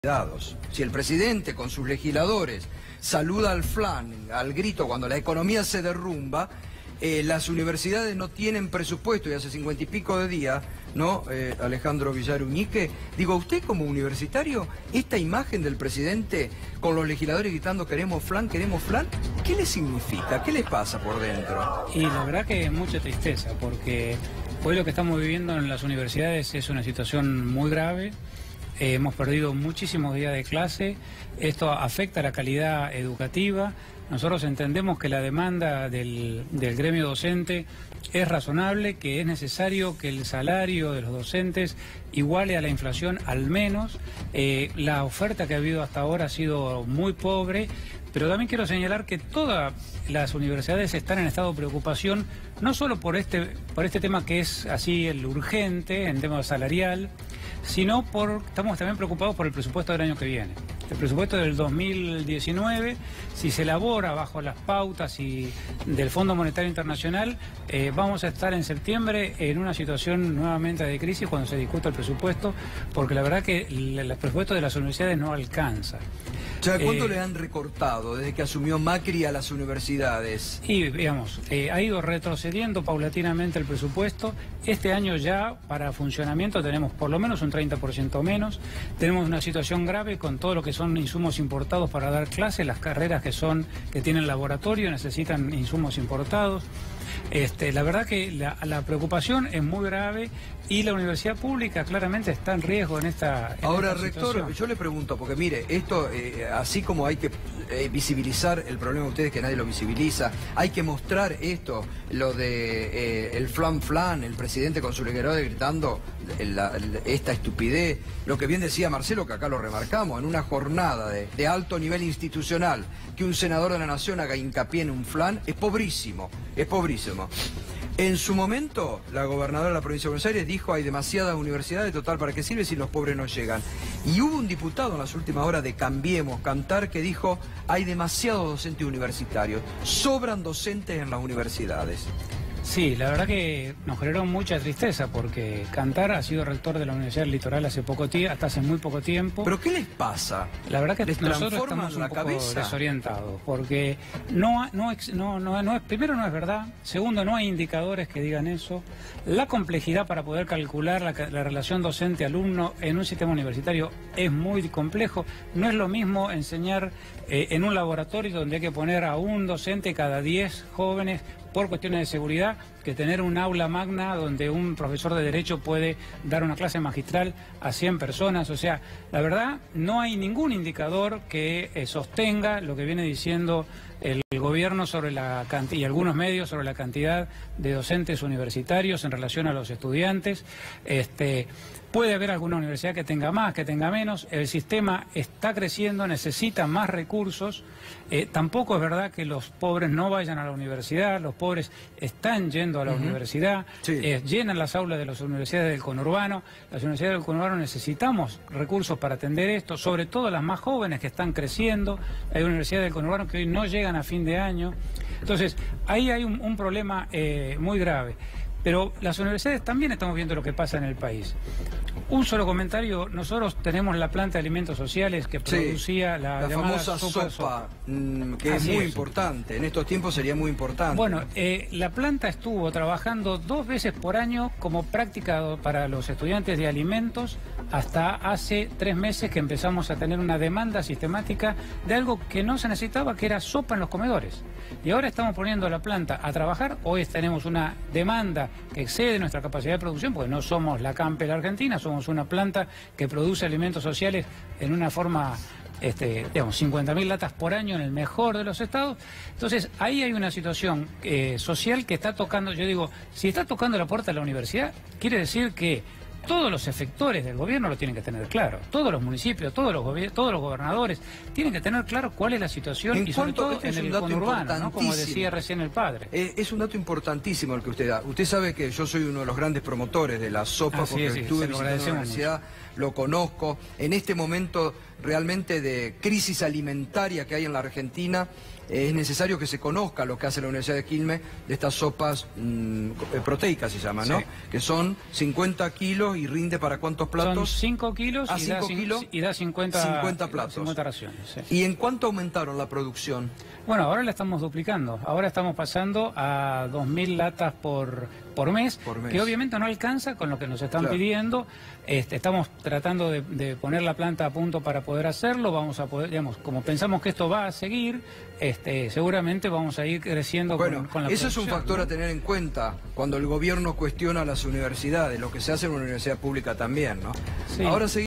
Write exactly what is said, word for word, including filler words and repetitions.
dados. Si el presidente con sus legisladores saluda al flan, al grito cuando la economía se derrumba, eh, las universidades no tienen presupuesto y hace cincuenta y pico de días, ¿no? Eh, Alejandro Villar Uñique, digo, usted como universitario, esta imagen del presidente con los legisladores gritando queremos flan, queremos flan, ¿qué le significa? ¿Qué le pasa por dentro? Y la verdad que es mucha tristeza, porque hoy lo que estamos viviendo en las universidades es una situación muy grave. Eh, hemos perdido muchísimos días de clase, esto afecta a la calidad educativa. Nosotros entendemos que la demanda del, del gremio docente es razonable, que es necesario que el salario de los docentes iguale a la inflación al menos. Eh, la oferta que ha habido hasta ahora ha sido muy pobre, pero también quiero señalar que todas las universidades están en estado de preocupación, no solo por este, por este tema que es así el urgente, en tema salarial, sino por, estamos también preocupados por el presupuesto del año que viene. El presupuesto del dos mil diecinueve, si se elabora bajo las pautas y del Fondo Monetario Internacional, eh, vamos a estar en septiembre en una situación nuevamente de crisis cuando se discuta el presupuesto, porque la verdad que el, el presupuesto de las universidades no alcanza. O sea, ¿cuánto eh, le han recortado desde que asumió Macri a las universidades? Y, digamos, eh, ha ido retrocediendo paulatinamente el presupuesto. Este año ya, para funcionamiento, tenemos por lo menos un treinta por ciento menos. Tenemos una situación grave con todo lo que son insumos importados para dar clases. Las carreras que son que tienen laboratorio necesitan insumos importados. Este, la verdad que la, la preocupación es muy grave y la universidad pública claramente está en riesgo en esta en Ahora, esta rector, situación. yo le pregunto, porque mire, esto, eh, así como hay que eh, visibilizar el problema de ustedes, que nadie lo visibiliza, hay que mostrar esto, lo de eh, el flan flan, el presidente con su legislador gritando la, la, esta estupidez, lo que bien decía Marcelo, que acá lo remarcamos, en una jornada de, de alto nivel institucional, que un senador de la Nación haga hincapié en un flan, es pobrísimo, es pobrísimo. En su momento, la gobernadora de la provincia de Buenos Aires dijo hay demasiadas universidades, total, ¿para qué sirve si los pobres no llegan? Y hubo un diputado en las últimas horas de Cambiemos, Cantar, que dijo hay demasiados docentes universitarios, sobran docentes en las universidades. Sí, la verdad que nos generó mucha tristeza porque Cantar ha sido rector de la Universidad del Litoral hace poco tiempo, hasta hace muy poco tiempo. ¿Pero qué les pasa? La verdad que ¿Les nosotros transforman estamos un la poco cabeza? desorientados porque no, no, no, no, no es, primero no es verdad, segundo no hay indicadores que digan eso. La complejidad para poder calcular la, la relación docente-alumno en un sistema universitario es muy complejo. No es lo mismo enseñar eh, en un laboratorio donde hay que poner a un docente cada diez jóvenes por cuestiones de seguridad, que tener un aula magna donde un profesor de Derecho puede dar una clase magistral a cien personas. O sea, la verdad, no hay ningún indicador que eh, sostenga lo que viene diciendo el gobierno sobre la cantidad, y algunos medios sobre la cantidad de docentes universitarios en relación a los estudiantes. Este, puede haber alguna universidad que tenga más, que tenga menos. El sistema está creciendo, necesita más recursos. Eh, tampoco es verdad que los pobres no vayan a la universidad. Los pobres están yendo a la uh-huh. universidad, sí. eh, llenan las aulas de las universidades del conurbano. Las universidades del conurbano necesitamos recursos para atender esto, sobre todo las más jóvenes que están creciendo. Hay universidades del conurbano que hoy no llegan a fin de año. Entonces, ahí hay un, un problema eh, muy grave. Pero las universidades también estamos viendo lo que pasa en el país. Un solo comentario, nosotros tenemos la planta de alimentos sociales que producía sí, la, la llamada famosa sopa, sopa mmm, que Así es muy es. importante, en estos tiempos sería muy importante. Bueno, eh, la planta estuvo trabajando dos veces por año como práctica para los estudiantes de alimentos hasta hace tres meses que empezamos a tener una demanda sistemática de algo que no se necesitaba, que era sopa en los comedores. Y ahora estamos poniendo la planta a trabajar, hoy tenemos una demanda que excede nuestra capacidad de producción, porque no somos la Campe de la Argentina, somos una planta que produce alimentos sociales en una forma, este, digamos, cincuenta mil latas por año en el mejor de los estados. Entonces, ahí hay una situación eh, social que está tocando, yo digo, si está tocando la puerta de la universidad, quiere decir que todos los efectores del gobierno lo tienen que tener claro. Todos los municipios, todos los todos los gobernadores tienen que tener claro cuál es la situación en y sobre todo este en el conurbano, ¿no? Como decía recién el padre. Eh, es un dato importantísimo el que usted da. Usted sabe que yo soy uno de los grandes promotores de la sopa, ah, porque sí, sí, estuve visitando la universidad. Lo lo conozco. En este momento realmente de crisis alimentaria que hay en la Argentina, eh, es necesario que se conozca lo que hace la Universidad de Quilmes de estas sopas mmm, proteicas, se llama, ¿no? Sí. Que son cincuenta kilos y rinde para cuántos platos. Son cinco kilos, ah, y, cinco da kilos y da cincuenta, cincuenta platos. cincuenta raciones. Sí. ¿Y en cuánto aumentaron la producción? Bueno, ahora la estamos duplicando. Ahora estamos pasando a dos mil latas por, por, mes, por mes, que obviamente no alcanza con lo que nos están claro. pidiendo. Este, estamos tratando de, de poner la planta a punto para poder hacerlo. Vamos a poder, digamos, como pensamos que esto va a seguir, este, seguramente vamos a ir creciendo bueno, con, con la eso producción, es un factor ¿no? a tener en cuenta cuando el gobierno cuestiona las universidades, lo que se hace en una universidad pública también, ¿no? Sí. Ahora